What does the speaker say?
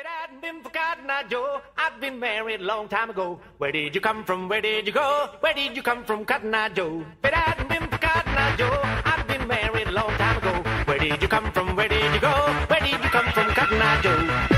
it hadn't been for Cotton Eye Joe, I'd been married a long time ago. Where did you come from? Where did you go? Where did you come from, Cotton Eye Joe? If it hadn't been for Cotton Eye Joe, I'd been married a long time ago. Where did you come from? Where did you go? Where did you come from, Cotton Eye Joe?